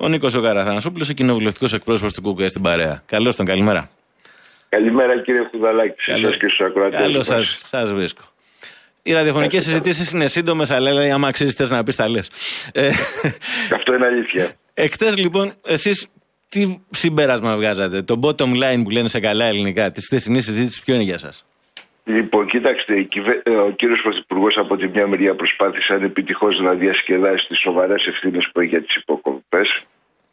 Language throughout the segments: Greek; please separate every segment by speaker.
Speaker 1: Ο Νίκος ο Καραθανασόπουλος, ο κοινοβουλευτικός εκπρόσωπος του ΚΚΕ στην παρέα. Καλώς τον, καλημέρα.
Speaker 2: Καλημέρα κύριε Χουδαλάκη, σε εσάς και στους ακροατές.
Speaker 1: Καλώς σας βρίσκω. Οι ραδιοφωνικές συζητήσεις είναι σύντομες, αλλά λέει, άμα ξέρεις θες να πεις, τα λες.
Speaker 2: Αυτό είναι αλήθεια.
Speaker 1: Εκτές λοιπόν, εσείς τι συμπέρασμα βγάζατε? Το bottom line που λένε σε καλά ελληνικά της χθεσινής συζήτησης ποιο είναι για σας?
Speaker 2: Λοιπόν, κοιτάξτε, ο κύριος Πρωθυπουργός από τη μια μεριά προσπάθησε ανεπιτυχώς να διασκεδάσει τις σοβαρές ευθύνες που έχει για τις υποκοπές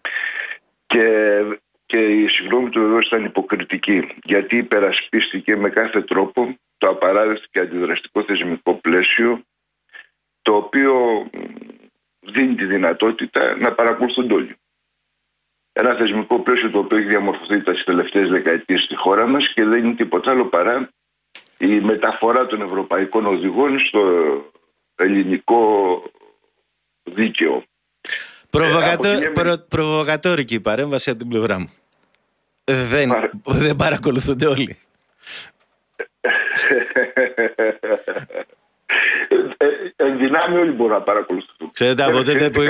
Speaker 2: και η συγγνώμη του βεβαίως ήταν υποκριτική, γιατί υπερασπίστηκε με κάθε τρόπο το απαράδεκτο και αντιδραστικό θεσμικό πλαίσιο, το οποίο δίνει τη δυνατότητα να παρακολουθούν όλοι. Ένα θεσμικό πλαίσιο το οποίο έχει διαμορφωθεί τις τελευταίες δεκαετίες στη χώρα μας και δεν είναι τίποτα άλλο παρά η μεταφορά των ευρωπαϊκών οδηγών στο ελληνικό δίκαιο.
Speaker 1: Προβοκατόρικη η παρέμβαση από την πλευρά μου. Δεν παρακολουθούνται όλοι.
Speaker 2: Εν δυνάμει όλοι μπορούν να παρακολουθούν.
Speaker 1: Ξέρετε, από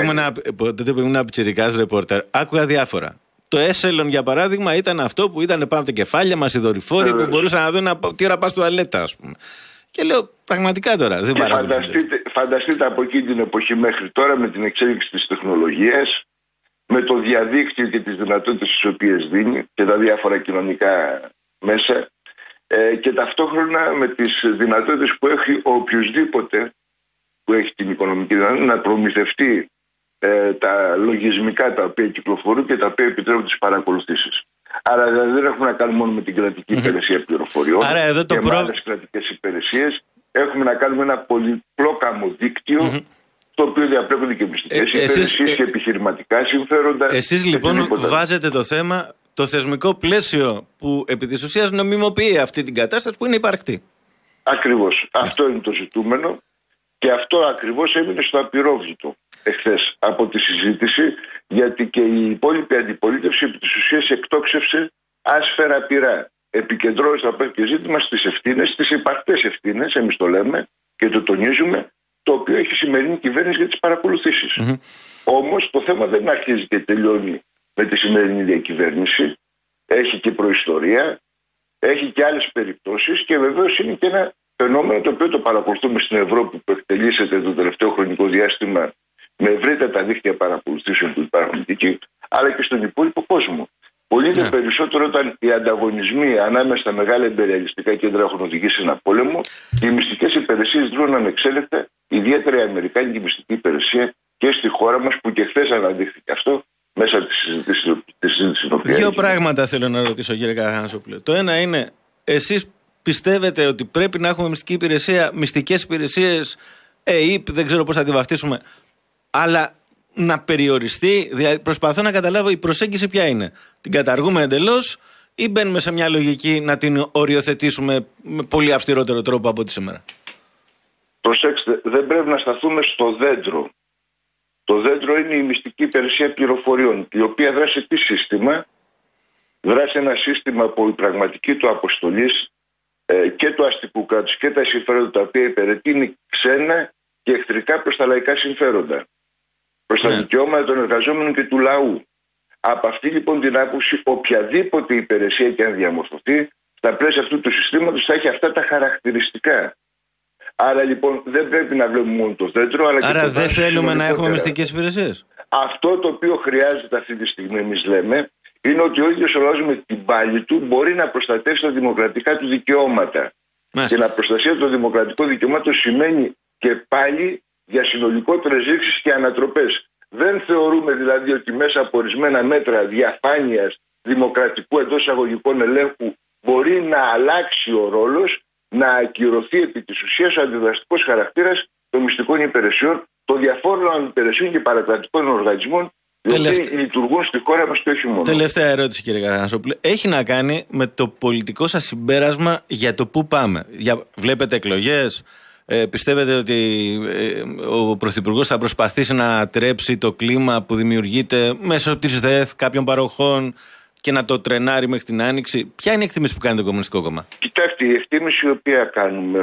Speaker 1: τότε που ήμουν πιτσιρικάς ρεπόρτερ, άκουγα διάφορα. Το Έσσελον, για παράδειγμα, ήταν αυτό που ήταν πάνω από τα κεφάλια μας, οι δορυφόροι που μπορούσαν να δουν τι ώρα πας τουαλέτα, ας πούμε. Και λέω, πραγματικά τώρα δεν παρακολουθούνται.
Speaker 2: Φανταστείτε από εκείνη την εποχή μέχρι τώρα, με την εξέλιξη της τεχνολογίας, με το διαδίκτυο και τις δυνατότητες τις οποίες δίνει και τα διάφορα κοινωνικά μέσα, και ταυτόχρονα με τις δυνατότητες που έχει ο οποιοσδήποτε που έχει την οικονομική δυνατότητα να προμηθευτεί τα λογισμικά τα οποία κυκλοφορούν και τα οποία επιτρέπουν τις παρακολουθήσεις. Άρα δεν έχουμε να κάνουμε μόνο με την κρατική υπηρεσία πληροφοριών και με άλλες κρατικές υπηρεσίες. Έχουμε να κάνουμε ένα πολυπλόκαμο δίκτυο στο οποίο διαπρέπονται και μυστικές υπηρεσίες και επιχειρηματικά συμφέροντα.
Speaker 1: Εσείς λοιπόν βάζετε το θέμα, το θεσμικό πλαίσιο που επί της ουσίας νομιμοποιεί αυτή την κατάσταση που είναι υπαρκτή.
Speaker 2: Ακριβώς. Αυτό είναι το ζητούμενο και αυτό ακριβώς έμεινε στο απειρόβλητο εχθές από τη συζήτηση, γιατί και η υπόλοιπη αντιπολίτευση επί της ουσίας εκτόξευσε άσφαιρα πειρά. Επικεντρώνει το και ζήτημα στις ευθύνες, στις υπαρκτές ευθύνες, εμείς το λέμε και το τονίζουμε, το οποίο έχει η σημερινή κυβέρνηση για τις παρακολουθήσεις. Όμως το θέμα δεν αρχίζει και τελειώνει με τη σημερινή διακυβέρνηση. Έχει και προϊστορία, έχει και άλλες περιπτώσεις και βεβαίως είναι και ένα φαινόμενο το οποίο το παρακολουθούμε στην Ευρώπη που εκτελήσεται το τελευταίο χρονικό διάστημα με ευρύτερα δίκτυα παρακολουθήσεων που υπάρχουν εκεί, αλλά και στον υπόλοιπο κόσμο. Πολύ δε περισσότερο όταν οι ανταγωνισμοί ανάμεσα στα μεγάλα εμπεριαλιστικά κέντρα έχουν οδηγήσει σε ένα πόλεμο, οι μυστικές υπηρεσίες δρούν ανεξέλεκτα, ιδιαίτερα η Αμερικάνικη μυστική υπηρεσία και στη χώρα μας που και χθες αναδείχθηκε αυτό μέσα από τη συζήτηση.
Speaker 1: Δύο πράγματα θέλω να ρωτήσω, κύριε Καραθανασόπουλε. Το ένα είναι, εσείς πιστεύετε ότι πρέπει να έχουμε μυστική υπηρεσία, μυστικές υπηρεσίες, ΕΕΠ, δεν ξέρω πώς θα τη βαφτίσουμε, αλλά να περιοριστεί? Δηλαδή, προσπαθώ να καταλάβω η προσέγγιση ποια είναι. Την καταργούμε εντελώς ή μπαίνουμε σε μια λογική να την οριοθετήσουμε με πολύ αυστηρότερο τρόπο από ό,τι σήμερα?
Speaker 2: Προσέξτε, δεν πρέπει να σταθούμε στο δέντρο. Το δέντρο είναι η μυστική υπηρεσία πληροφοριών, η οποία δράσει τι σύστημα? Δράσει ένα σύστημα που η πραγματική του αποστολής και του αστικού κράτους και τα συμφέροντα τα οποία υπηρετεί είναι ξένα και εχθρικά προς τα λαϊκά συμφέροντα, προς τα δικαιώματα των εργαζόμενων και του λαού. Από αυτή λοιπόν την άποψη, οποιαδήποτε υπηρεσία και αν διαμορφωθεί, στα πλαίσια αυτού του συστήματος θα έχει αυτά τα χαρακτηριστικά. Άρα λοιπόν δεν πρέπει να βλέπουμε μόνο το δέντρο, αλλά
Speaker 1: άρα
Speaker 2: και το
Speaker 1: δεν θέλουμε να έχουμε μυστικές υπηρεσίες. Αυτό
Speaker 2: το οποίο χρειάζεται αυτή τη στιγμή, εμείς λέμε, είναι ότι ο ίδιος ο λαός με την πάλη του μπορεί να προστατεύσει τα δημοκρατικά του δικαιώματα. Και να προστασία των δημοκρατικών δικαιωμάτων σημαίνει και πάλι για συνολικότερες ρήξεις και ανατροπές. Δεν θεωρούμε δηλαδή ότι μέσα από ορισμένα μέτρα διαφάνειας, δημοκρατικού εντός εισαγωγικών ελέγχου μπορεί να αλλάξει ο ρόλος, να ακυρωθεί επί της ουσίας ο αντιδραστικός χαρακτήρας των μυστικών υπηρεσιών, των διαφόρων υπηρεσιών και παρακρατικών οργανισμών οι οποίοι λειτουργούν στη χώρα μας και όχι μόνο.
Speaker 1: Τελευταία ερώτηση, κύριε Καραθανασόπουλε. Έχει να κάνει με το πολιτικό σας συμπέρασμα για το πού πάμε. Βλέπετε εκλογές? Πιστεύετε ότι ο Πρωθυπουργός θα προσπαθήσει να ανατρέψει το κλίμα που δημιουργείται μέσω της ΔΕΘ, κάποιων παροχών και να το τρενάρει μέχρι την Άνοιξη? Ποια είναι η εκτίμηση που κάνει το Κομμουνιστικό Κόμμα?
Speaker 2: Κοιτάξτε, η εκτίμηση η οποία κάνουμε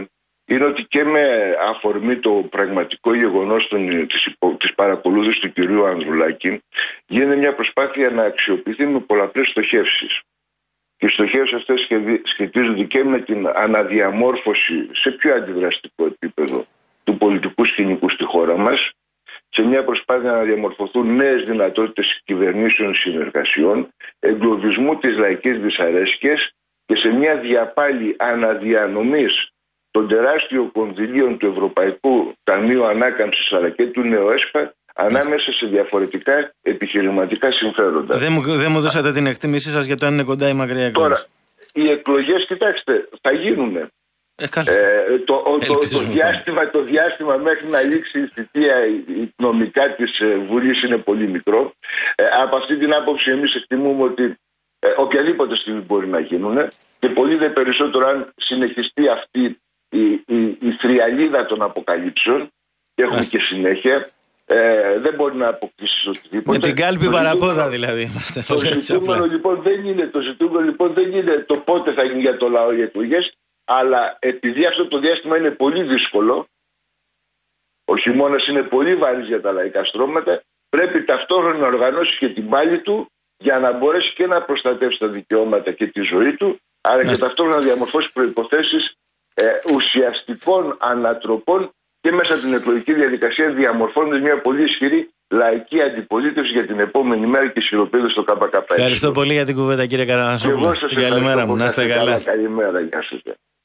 Speaker 2: είναι ότι και με αφορμή το πραγματικό γεγονός της παρακολούθησης του κυρίου Ανδρουλάκη γίνεται μια προσπάθεια να αξιοποιηθεί με πολλαπλές στοχεύσεις. Και οι στοχεύσεις αυτές σχετίζονται και με την αναδιαμόρφωση σε πιο αντιδραστικό επίπεδο του πολιτικού σκηνικού στη χώρα μας, σε μια προσπάθεια να διαμορφωθούν νέες δυνατότητες κυβερνήσεων συνεργασιών, εγκλωβισμού της λαϊκής δυσαρέσκειας και σε μια διαπάλη αναδιανομής των τεράστιων κονδυλίων του Ευρωπαϊκού Ταμείου Ανάκαμψης αλλά και του ΝΕΟΕΣΠΑ ανάμεσα σε διαφορετικά επιχειρηματικά συμφέροντα.
Speaker 1: Δεν μου δώσατε την εκτίμησή σας για το αν είναι κοντά ή μακριά εκλογές.
Speaker 2: Τώρα, οι εκλογές, κοιτάξτε, θα γίνουν. Το διάστημα μέχρι να λήξει η θητεία νομικά της Βουλής είναι πολύ μικρό. Από αυτή την άποψη εμείς εκτιμούμε ότι οποιαδήποτε στιγμή μπορεί να γίνουν και πολύ δε περισσότερο αν συνεχιστεί αυτή η θριαλίδα των αποκαλύψεων και έχουμε και συνέχεια. Δεν μπορεί να αποκτήσει οτιδήποτε.
Speaker 1: Με την κάλπη παραπόδα δηλαδή.
Speaker 2: Το ζητούμενο λοιπόν δεν είναι το πότε θα γίνει για το λαό οι εκλογές, αλλά επειδή αυτό το διάστημα είναι πολύ δύσκολο, ο χειμώνας είναι πολύ βαρύς για τα λαϊκά στρώματα, πρέπει ταυτόχρονα να οργανώσει και την πάλη του για να μπορέσει και να προστατεύσει τα δικαιώματα και τη ζωή του, αλλά και ταυτόχρονα να διαμορφώσει προϋποθέσεις ουσιαστικών ανατροπών και μέσα από την εκλογική διαδικασία, διαμορφώνοντας μια πολύ ισχυρή λαϊκή αντιπολίτευση για την επόμενη μέρα και ισχυροποίηση στο ΚΚΕ.
Speaker 1: Ευχαριστώ πολύ για την κουβέντα, κύριε Καρανασόπουλο.
Speaker 2: Καλημέρα μου, να είστε καλά. Καλημέρα, γεια σας.